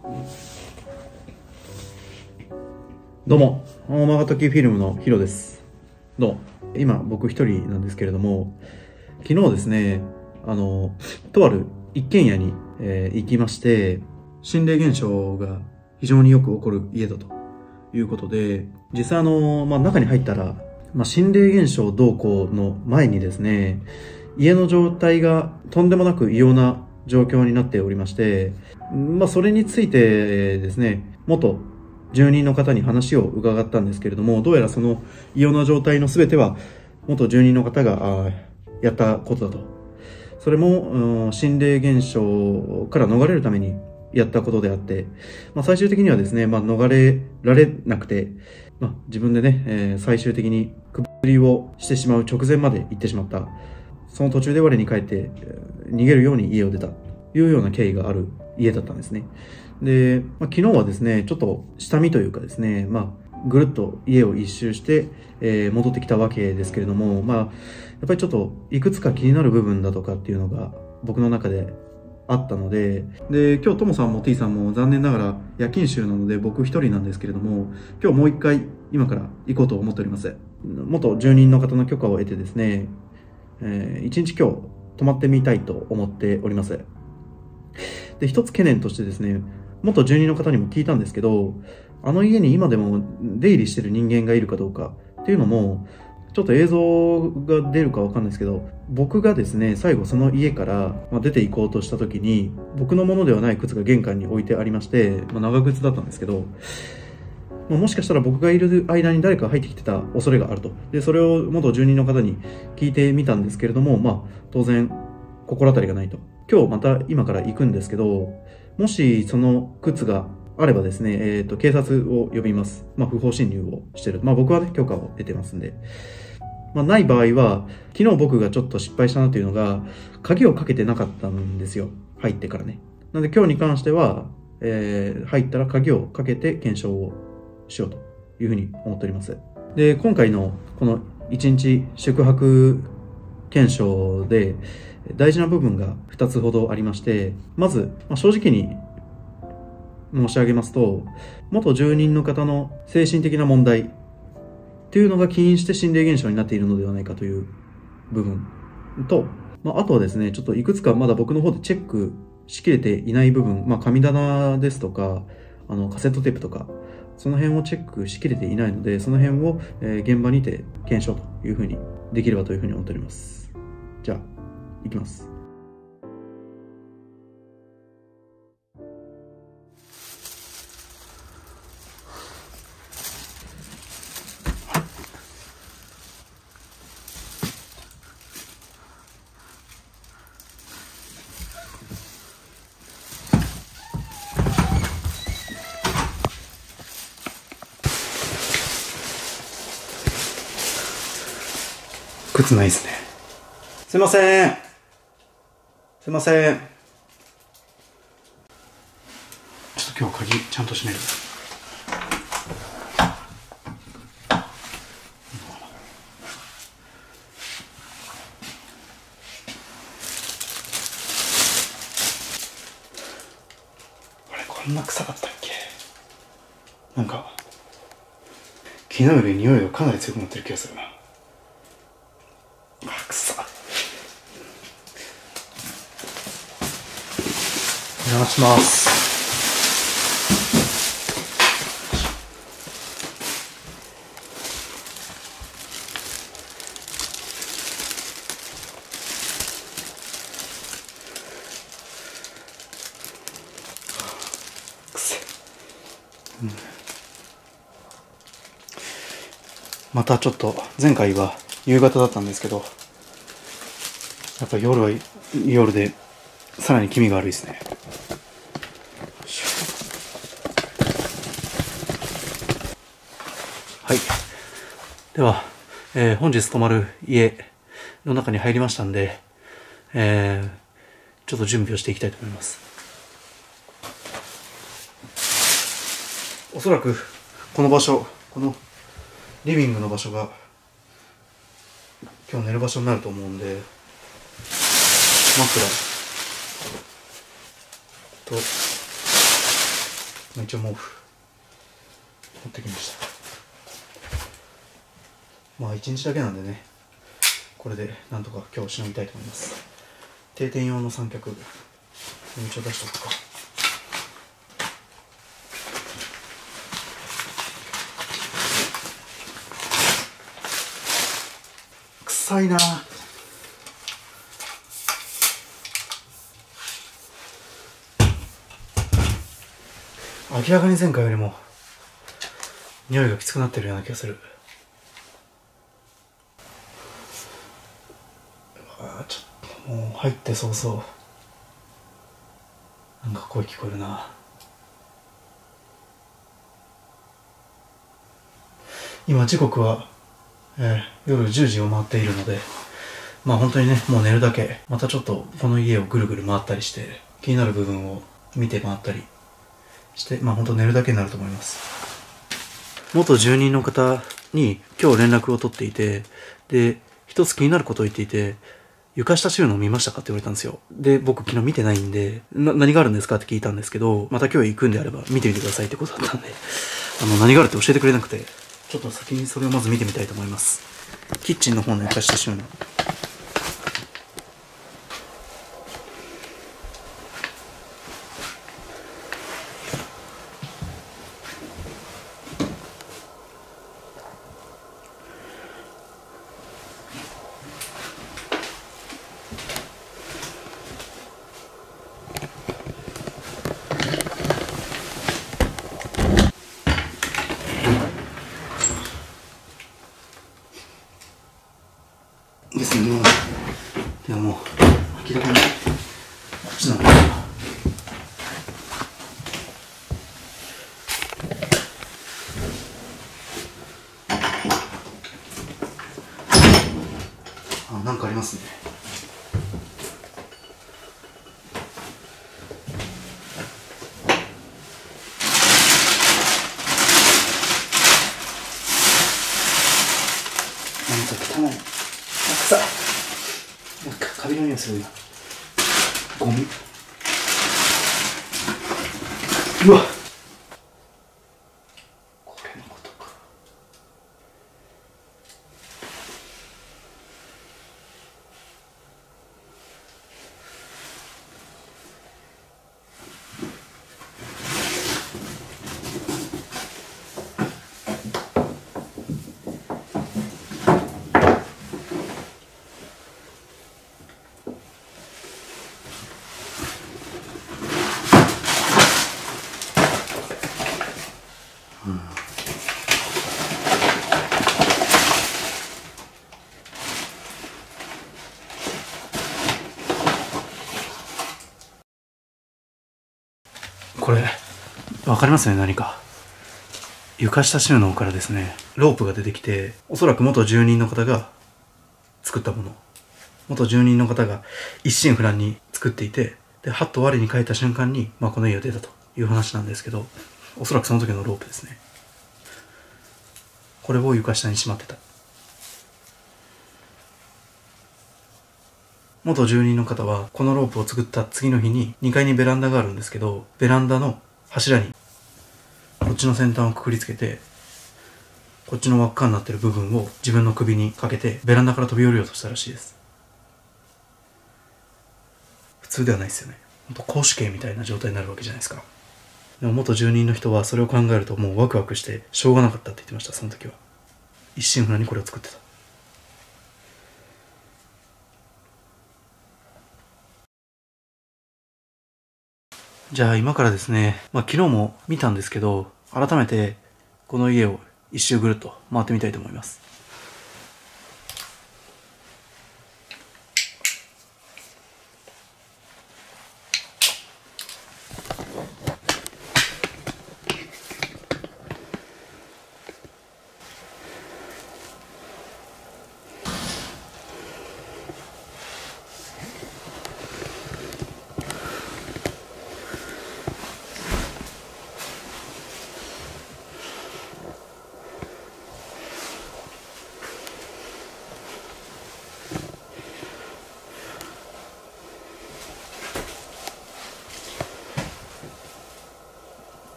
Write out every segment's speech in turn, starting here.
どうも、マガトキフィルムのヒロです。どうも、今僕一人なんですけれども、昨日ですね、とある一軒家に、行きまして、心霊現象が非常によく起こる家だということで、実際中に入ったら、心霊現象動向の前にですね、家の状態がとんでもなく異様な状況になっておりまして、それについてですね、元住人の方に話を伺ったんですけれども、どうやらその異様な状態の全ては元住人の方がやったことだと。それも心霊現象から逃れるためにやったことであって、最終的にはですね、逃れられなくて、自分でね、最終的に首吊りをしてしまう直前まで行ってしまった。その途中で我に返って逃げるように家を出たというような経緯がある家だったんですね。で、昨日はですね、ちょっと下見というかですね、ぐるっと家を一周して、戻ってきたわけですけれども、やっぱりちょっといくつか気になる部分だとかっていうのが僕の中であったので、今日ともさんも T さんも残念ながら夜勤衆なので僕一人なんですけれども、今日もう一回今から行こうと思っております。元住人の方の許可を得てですね、一日今日泊まってみたいと思っております。で、一つ懸念としてですね、元住人の方にも聞いたんですけど、あの家に今でも出入りしてる人間がいるかどうかっていうのも、ちょっと映像が出るかわかんないですけど、僕がですね、最後その家から出て行こうとした時に、僕のものではない靴が玄関に置いてありまして、長靴だったんですけど、もしかしたら僕がいる間に誰かが入ってきてた恐れがあると。で、それを元住人の方に聞いてみたんですけれども、当然心当たりがないと。今日また今から行くんですけど、もしその靴があればですね、警察を呼びます。不法侵入をしてる。僕はね、許可を得てますんで。ない場合は、昨日僕がちょっと失敗したなというのが、鍵をかけてなかったんですよ。入ってからね。なので今日に関しては、入ったら鍵をかけて検証をしようというふうに思っております。で、今回のこの1日宿泊検証で大事な部分が2つほどありまして、まず、正直に申し上げますと、元住人の方の精神的な問題っていうのが起因して心霊現象になっているのではないかという部分と、あとはですね、ちょっといくつかまだ僕の方でチェックしきれていない部分、神棚ですとか、カセットテープとか、その辺をチェックしきれていないので、その辺を現場にて検証というふうにできればというふうに思っております。じゃあ、いきます。靴ないですね。すいません。すいません。ちょっと今日鍵ちゃんと閉める。あれ、こんな臭かったっけ？なんか昨日より匂いがかなり強くなってる気がするな。お邪魔します。またちょっと前回は夕方だったんですけど、やっぱ夜は夜でさらに気味が悪いですね。はい。では、本日泊まる家の中に入りましたんで、ちょっと準備をしていきたいと思います。おそらくこの場所、このリビングの場所が今日寝る場所になると思うんで、枕と一応毛布持ってきました。まあ1日だけなんでね、これでなんとか今日しのぎたいと思います。定点用の三脚一応出しとくか。臭いな。明らかに前回よりも匂いがきつくなってるような気がする。ちょっともう入って早々なんか声聞こえるな。今時刻は、夜10時を回っているので、まあ本当にね、もう寝るだけ。またちょっとこの家をぐるぐる回ったりして、気になる部分を見て回ったりして、まあ本当寝るだけになると思います。元住人の方に今日連絡を取っていて、で、一つ気になることを言っていて、床下収納見ましたかって言われたんですよ。で、僕昨日見てないんで、何があるんですかって聞いたんですけど、また今日行くんであれば見てみてくださいってことだったんで、何があるって教えてくれなくて、ちょっと先にそれをまず見てみたいと思います。キッチンの方の床下収納。ですね、でももう明らかにこっちなのかな。なんかありますね。なんか汚い。臭い。なんかカビの匂いするな。ゴミ。うわ。これのことか。これわかりますね。何か床下収納からですね、ロープが出てきて、おそらく元住人の方が作ったもの、元住人の方が一心不乱に作っていて、ではっと我に返った瞬間に、まあ、この家を出たという話なんですけど、おそらくその時のロープですね。これを床下にしまってた。元住人の方はこのロープを作った次の日に2階にベランダがあるんですけど、ベランダの柱にこっちの先端をくくりつけて、こっちの輪っかになってる部分を自分の首にかけてベランダから飛び降りようとしたらしいです。普通ではないですよね。ほんと絞首刑みたいな状態になるわけじゃないですか。でも元住人の人はそれを考えるともうワクワクしてしょうがなかったって言ってました。その時は一心不乱にこれを作ってた。じゃあ今からですね、昨日も見たんですけど、改めてこの家を一周ぐるっと回ってみたいと思います。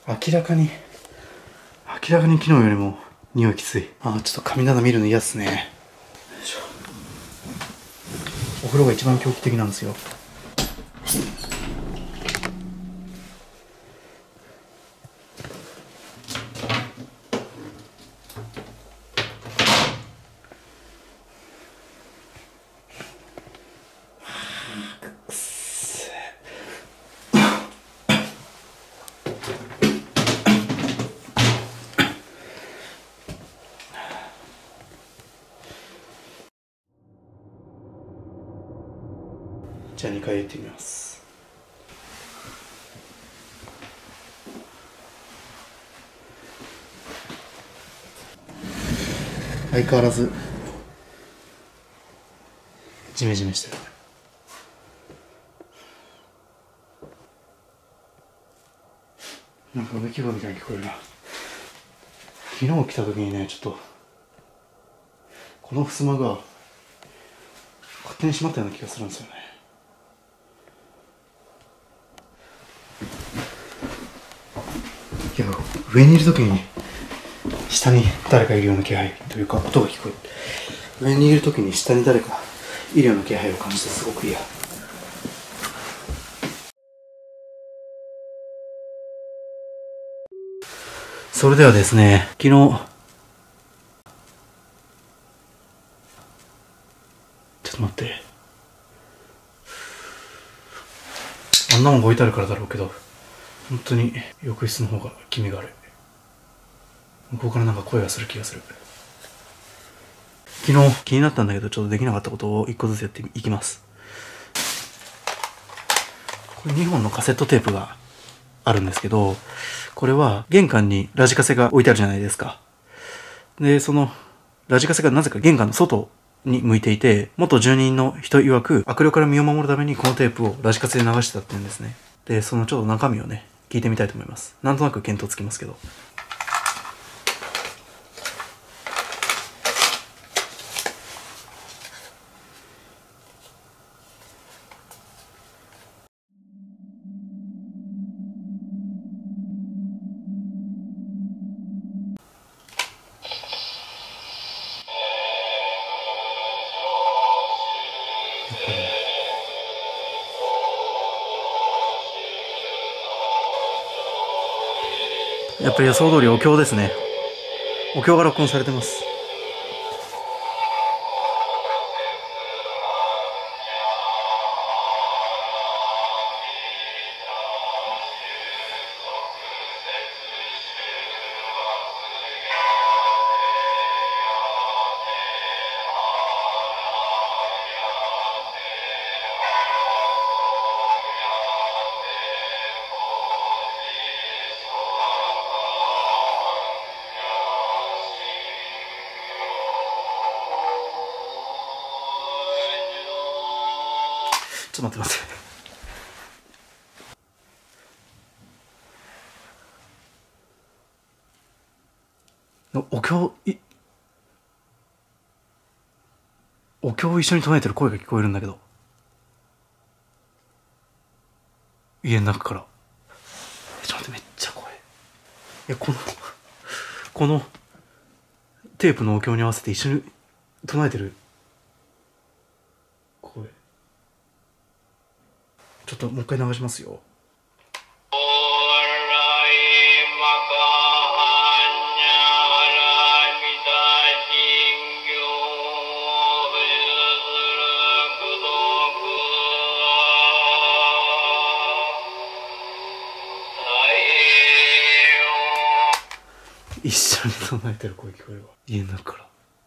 明らかに昨日よりも匂いきつい。ちょっと神棚見るの嫌っすね。よいしょ。お風呂が一番狂気的なんですよ。じゃあ2回入れてみます。相変わらずジメジメしてる。なんか植木声みたいに聞こえるな。昨日来た時にね、ちょっとこの襖が勝手に閉まったような気がするんですよね。いや、上にいる時に下に誰かいるような気配というか音が聞こえる。上にいる時に下に誰かいるような気配を感じてすごく嫌。それではですね、昨日ちょっと待って、あんなもん置いてあるからだろうけど、本当に浴室の方が気味が悪い。向こうからなんか声がする気がする。昨日気になったんだけどちょっとできなかったことを1個ずつやっていきます。これ2本のカセットテープがあるんですけど、これは玄関にラジカセが置いてあるじゃないですか。で、そのラジカセがなぜか玄関の外に向いていて、元住人の人曰く悪霊から身を守るためにこのテープをラジカセで流してたって言うんですね。で、そのちょっと中身をね、聞いてみたいと思います。なんとなく見当つきますけど。やっぱり予想通りお経ですね。お経が録音されてます。ちょっと待って待って。お経を一緒に唱えてる声が聞こえるんだけど。家の中から。ちょっと待って、めっちゃ怖い。いや、このテープのお経に合わせて一緒に唱えてる声。ちょっともう一回流しますよ。一緒に唱えてる声聞こえるわ。家の中から。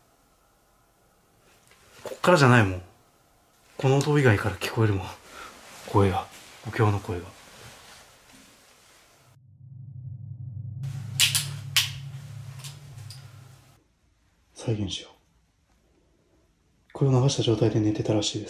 こっからじゃないもん。この音以外から聞こえるもん。声が。お経の声が。再現しよう。これを流した状態で寝てたらしいです。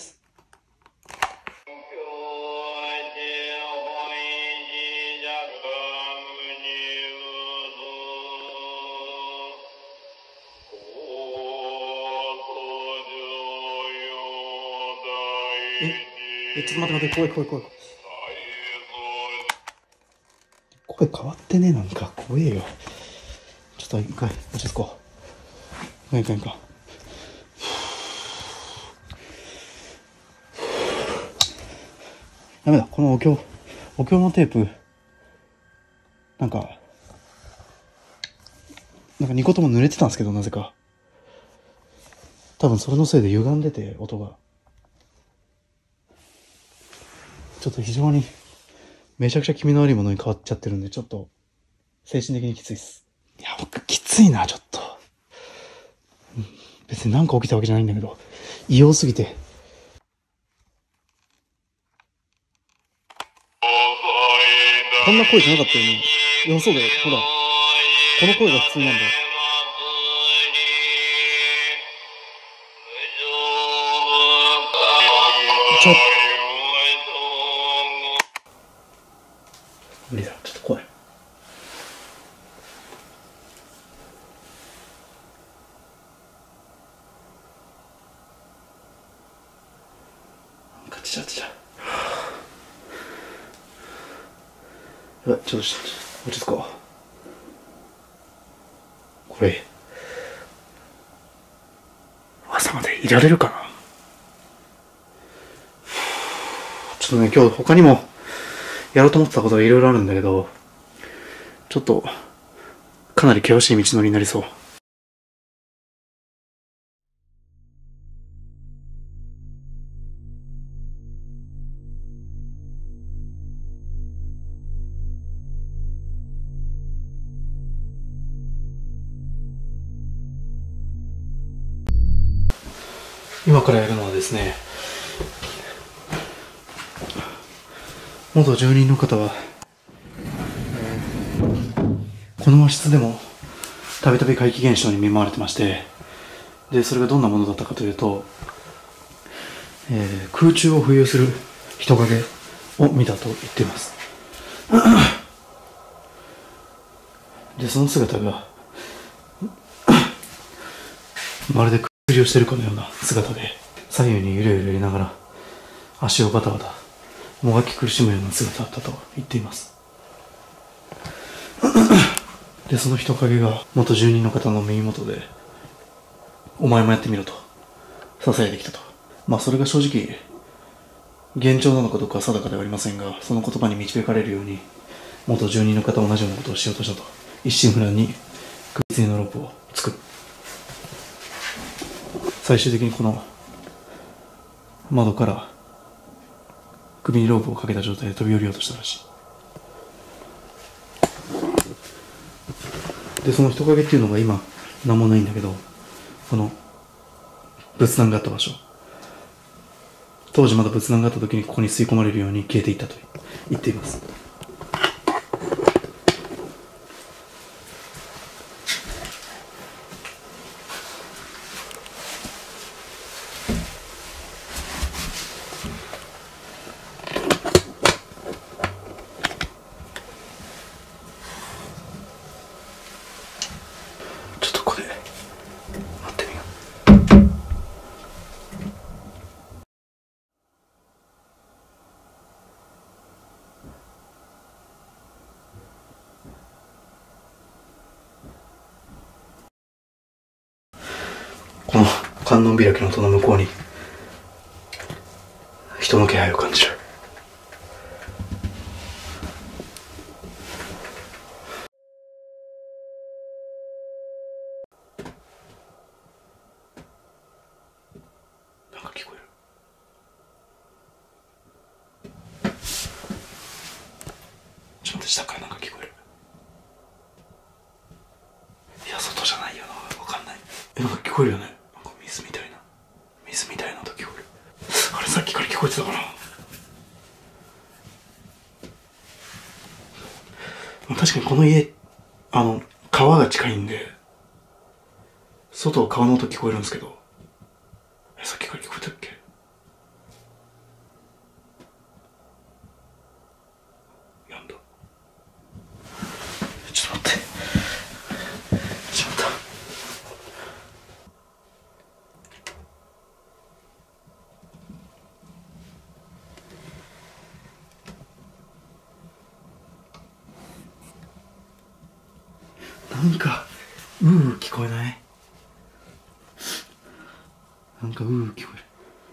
ちょっと待って、怖い。 声変わってねえ、なんか怖えよ。ちょっと一回落ち着こう。いかん。ダメだ、このお経のテープ、なんか2個とも濡れてたんですけど、なぜか。多分それのせいで歪んでて、音が。ちょっと非常に、めちゃくちゃ気味の悪いものに変わっちゃってるんで、ちょっと、精神的にきついっす。いや、僕、きついな、ちょっと。別になんか起きたわけじゃないんだけど、異様すぎて。こんな声じゃなかったよね。いや、そうだよ。ほら。この声が普通なんだよ。無理だ。ちょっと怖い。ちゃ。やばい、ちょっと落ち着こう。これ、朝までいられるかな。ちょっとね、今日他にもやろうと思ってたことがいろいろあるんだけど、ちょっと、かなり険しい道のりになりそう。今からやるのはですね、元住人の方は、この和室でもたびたび怪奇現象に見舞われてまして、でそれがどんなものだったかというと、空中を浮遊する人影を見たと言っています。でその姿がまるで薬をしているかのような姿で、左右に揺れ揺れながら足をバタバタもがき苦しむような姿だったと言っています。でその人影が元住人の方の耳元で、お前もやってみろと囁いてきたと。まあそれが正直幻聴なのかどうかは定かではありませんが、その言葉に導かれるように元住人の方は同じようなことをしようとしたと。一心不乱に首吊りのロープを作る。最終的にこの窓から首にロープをかけた状態で飛び降りようとしたらしい。でその人影っていうのが今何もないんだけど、この仏壇があった場所、当時まだ仏壇があった時にここに吸い込まれるように消えていったと言っています。ちょっとここで待ってみよう。この観音開きの戸の向こうに人の気配を感じる。なんか聞こえる。ちょっと待って、下からなんか聞こえる。いや、外じゃないよな、わかんない。なんか聞こえるよね。なんか水みたいな音聞こえる。あれさっきから聞こえてたかな。確かにこの家、川が近いんで、外は川の音聞こえるんですけど、さっきから聞こえたっけ。やんだ。ちょっと待って。しまった。 なんか聞こえない？なんか聞こえる。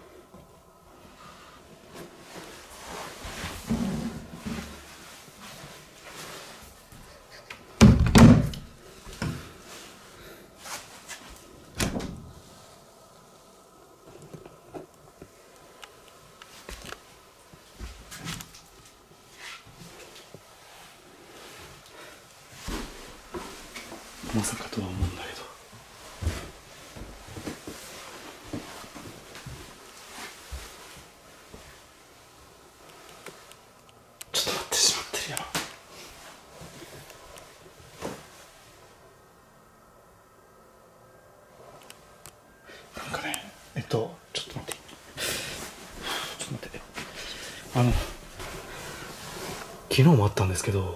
まさかとは思うんだけど。ちょっと待って、しまってるよ。なんかね、ちょっと待って。昨日もあったんですけど、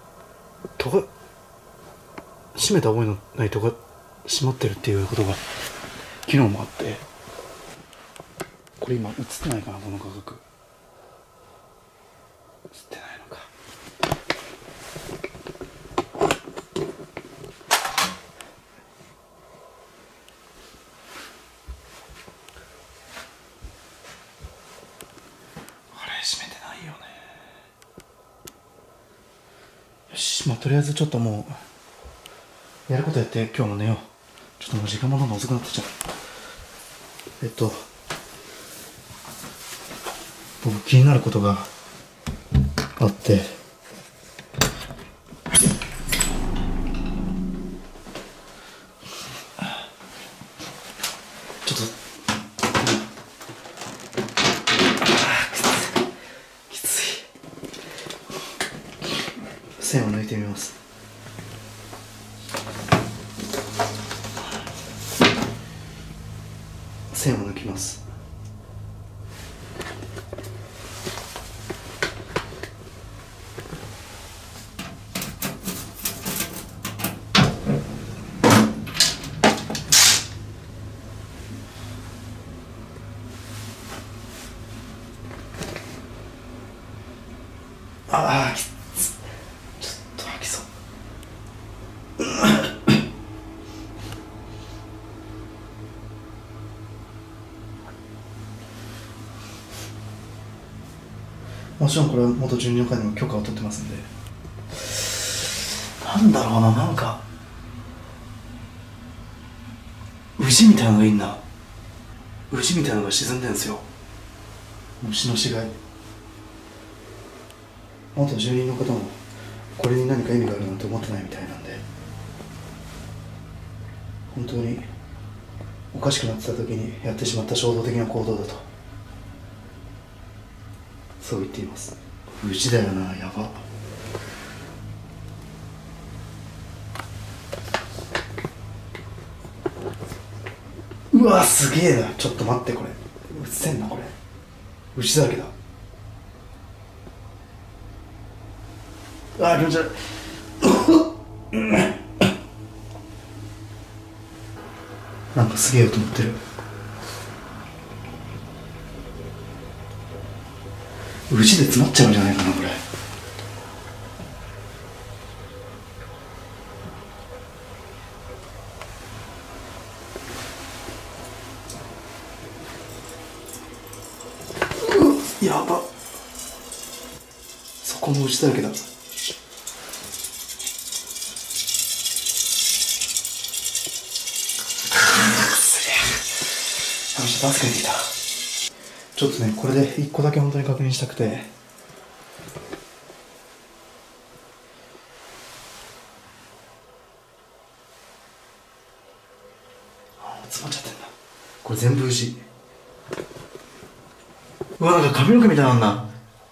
閉めた覚えのない戸が閉まってるっていうことが昨日もあって、これ今映ってないかな、この画角。映ってないのか。あれ閉めてないよね。よし、まあとりあえずちょっともうやることやって今日も寝よう。ちょっともう時間もどんどん遅くなってきちゃう。僕気になることがあって、ちょっときつい。線を抜いてみます。線を抜きます。ああ、きつ。ちょっと吐きそう。もちろんこれは元12の会にも許可を取ってますんで。なんだろうな、なんか宇治みたいなのがいいな。宇治みたいなのが沈んでるんですよ。虫の死骸。元住人の方もこれに何か意味があるなんて思ってないみたいなんで、本当におかしくなってた時にやってしまった衝動的な行動だと、そう言っています。宇治だよな、やば。うわすげえな。ちょっと待って、これうっせんな。これ牛だらけだ。あー気持ち悪い。なんかすげえ音鳴ってる。牛で詰まっちゃうんじゃないかな、これ。やば。そこも牛だらけだ。よし、助けてきた。ちょっとね、これで1個だけ本当に確認したくて。詰まっちゃってんだ。これ全部牛。うわ、なんか髪の毛みたいなんだ。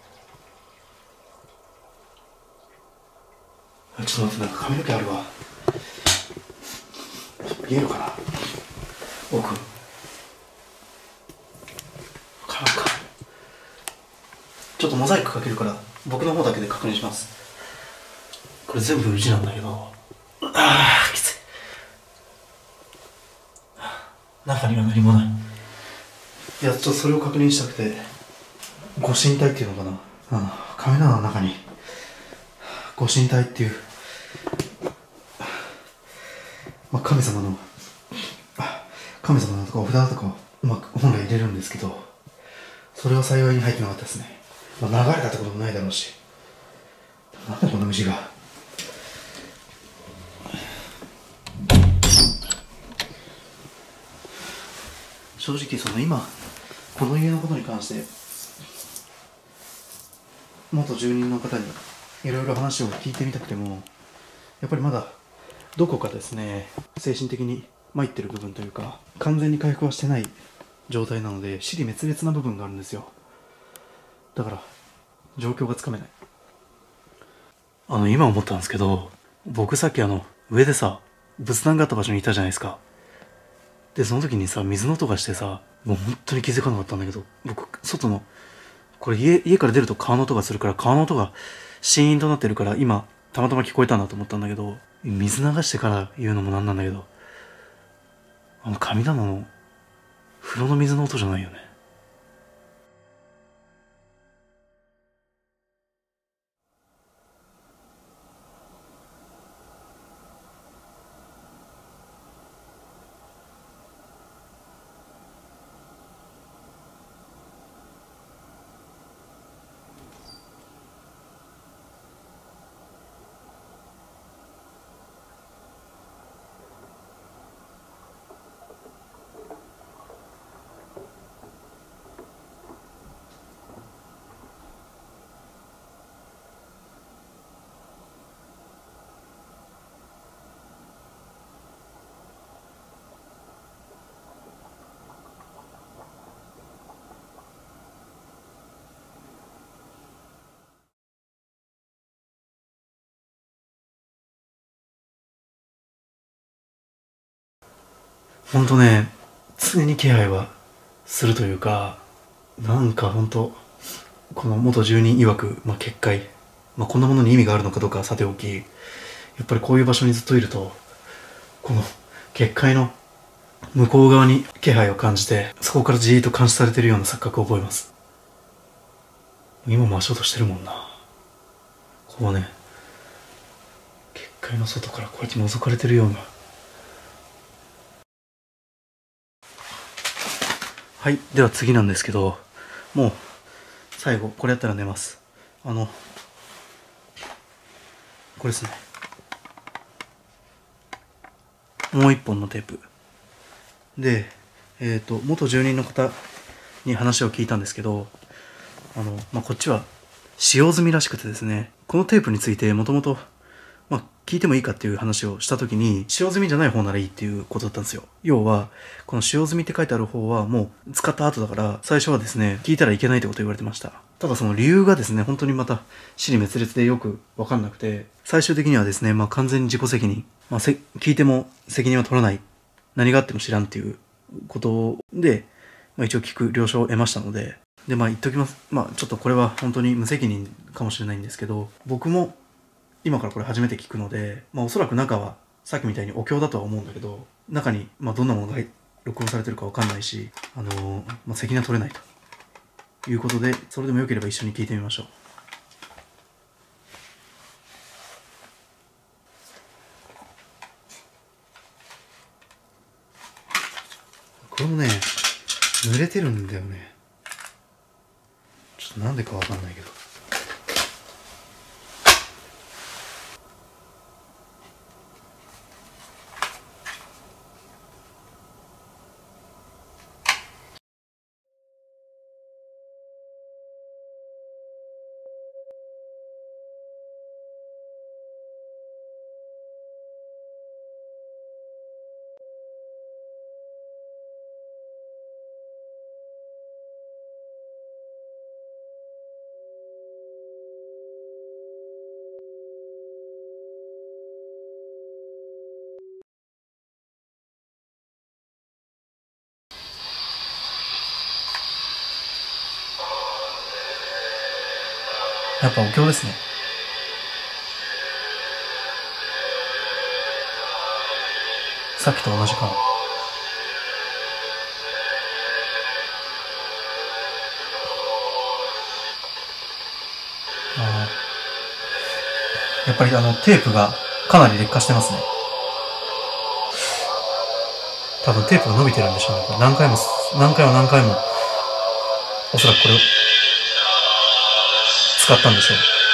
ちょっと待って、なんか髪の毛あるわ。見えるかな、奥。ちょっとモザイクかけるから僕の方だけで確認します。これ全部宇治なんだけど、ああきつい。中には何もない。いや、ちょっとそれを確認したくて。ご神体っていうのかな、亀棚の中にご神体っていう神様のとかお札とかをうまく本来入れるんですけど、それは幸いに入ってなかったですね。まあ、流れたってこともないだろうし。なんでこんな虫が。正直今この家のことに関して元住人の方にいろいろ話を聞いてみたくても、やっぱりまだどこかですね、精神的に参ってる部分というか、完全に回復はしてない状態なので、支離滅裂な部分があるんですよ。だから状況がつかめない。今思ったんですけど、僕さっき上でさ、仏壇があった場所にいたじゃないですか。でその時にさ、水の音がしてさ、もう本当に気づかなかったんだけど、僕外のこれ家から出ると川の音がするから、川の音がシーンとなってるから、今たまたま聞こえたんだと思ったんだけど、水流してから言うのもなんなんだけど、神棚の風呂の水の音じゃないよね。ほんとね、常に気配はするというか、なんかほんと、この元住人曰く、結界、こんなものに意味があるのかどうかはさておき、やっぱりこういう場所にずっといると、この結界の向こう側に気配を感じて、そこからじーっと監視されているような錯覚を覚えます。今も足音してるもんな。こうね、結界の外からこうやって覗かれてるような。はい、では次なんですけど、もう最後これやったら寝ます。これですね。もう一本のテープで、元住人の方に話を聞いたんですけど、こっちは使用済みらしくてですね、このテープについてもともと聞いてもいいかっていう話をした時に、使用済みじゃない方ならいいっていうことだったんですよ。要はこの使用済みって書いてある方はもう使った後だから、最初はですね、聞いたらいけないってことを言われてました。ただその理由がですね、本当にまた支離滅裂でよく分かんなくて、最終的にはですね、完全に自己責任、聞いても責任は取らない、何があっても知らんっていうことで、一応聞く了承を得ましたので、言っときます。ちょっとこれは本当に無責任かもしれないんですけど、僕も今からこれ初めて聞くので、おそらく中はさっきみたいにお経だとは思うんだけど、中にどんなものが録音されてるかわかんないし、責任は取れないということで、それでもよければ一緒に聞いてみましょう。これもね、濡れてるんだよね。ちょっとなんでかわかんないけど。やっぱお経ですね。さっきと同じかな。やっぱりテープがかなり劣化してますね。 多分テープが伸びてるんでしょうね。これ何回もおそらくこれを使ったんでしょう。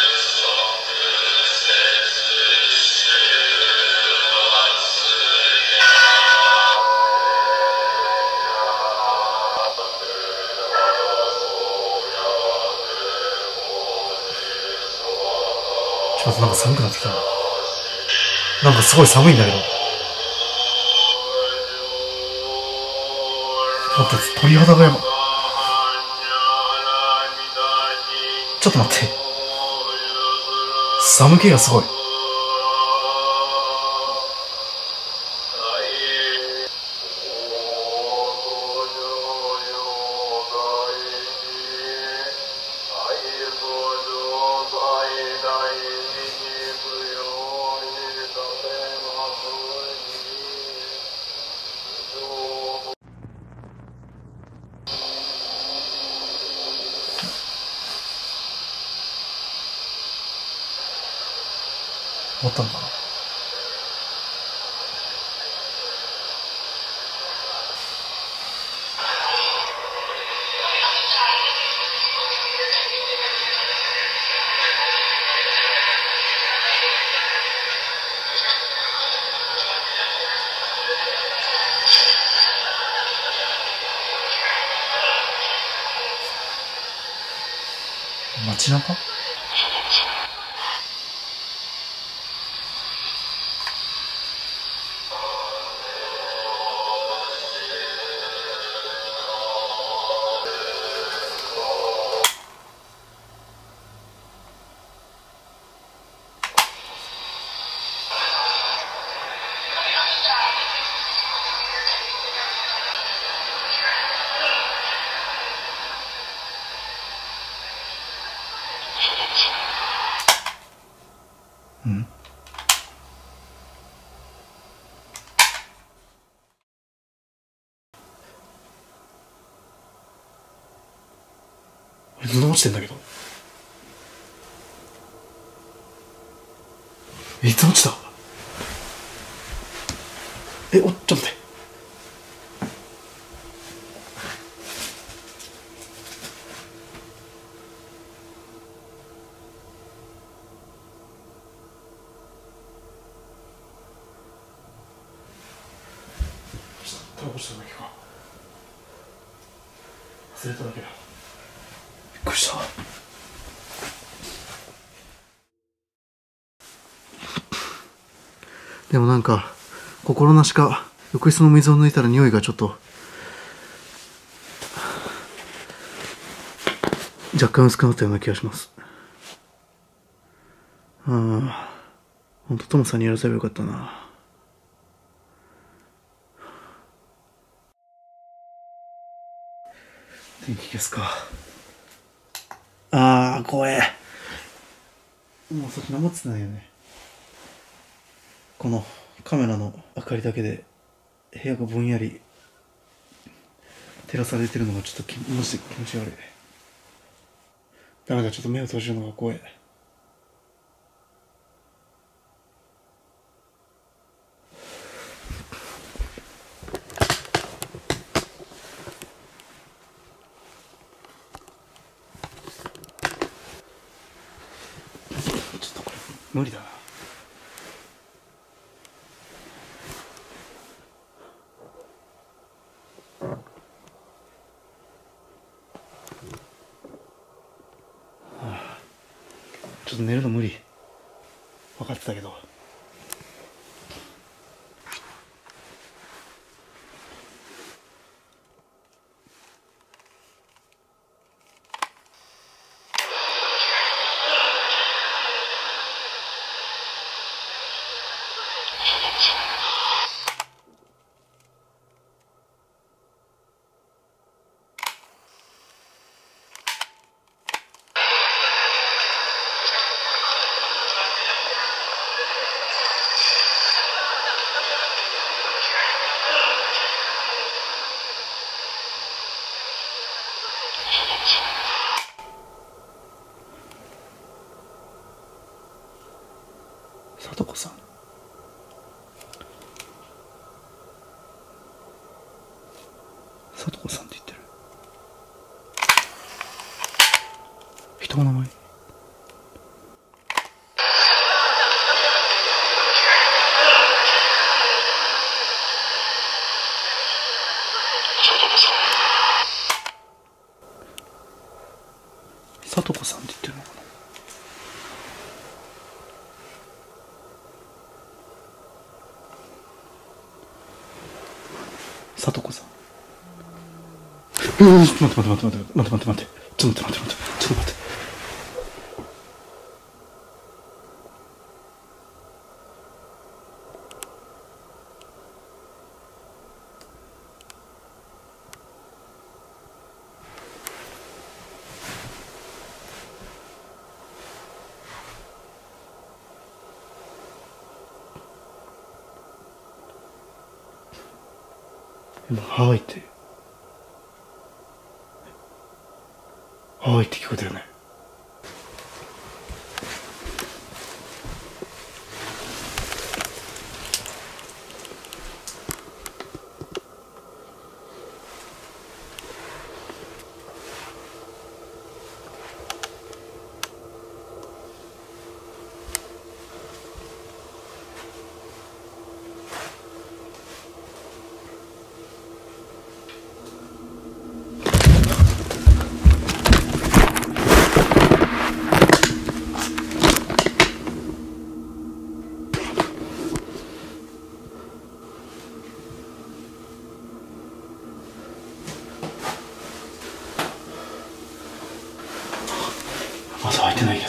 ちょっとなんか寒くなってきたな。なんかすごい寒いんだけど。待って、鳥肌がやば。ちょっと待って。寒気がすごい。終わったのかな。街中？うん。布落ちてんだけど。いつ落ちた？ちょっと待って。落ちただけか。忘れただけだ。びっくりした。でもなんか心なしか浴室の水を抜いたら匂いがちょっと若干薄くなったような気がします。ほんとトモさんにやらせればよかったな。電気消すか。怖え。もうそっち何もつってないよね。このカメラの明かりだけで部屋がぼんやり照らされてるのがちょっとマジで気持ち悪い。ダメだ、ちょっと目を閉じるのが怖い。ちょっとこれ無理だな。ちょっと寝るの無理。分かってたけど。さとこさん。 さとこさんって言ってる。人の名前。さとこさんって言ってるのかな。さとこさん。待って待って待って待って待って待って待って。ちょっと待って待って待って。ちょっと待って。ハワイって、ハワイって聞こえたよね。まだ開いてないけど。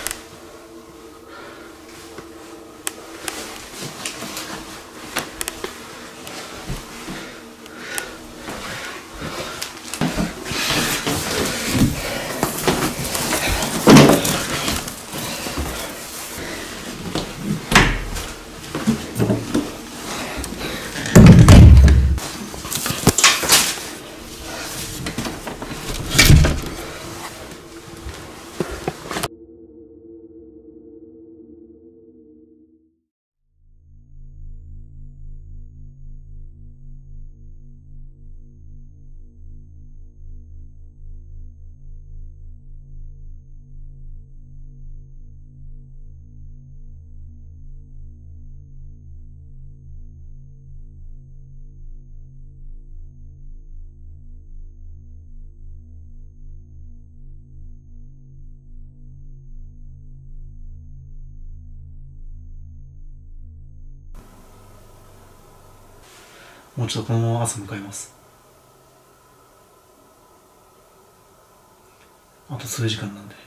もうちょっとこのまま朝向かいます。あと数時間なんで。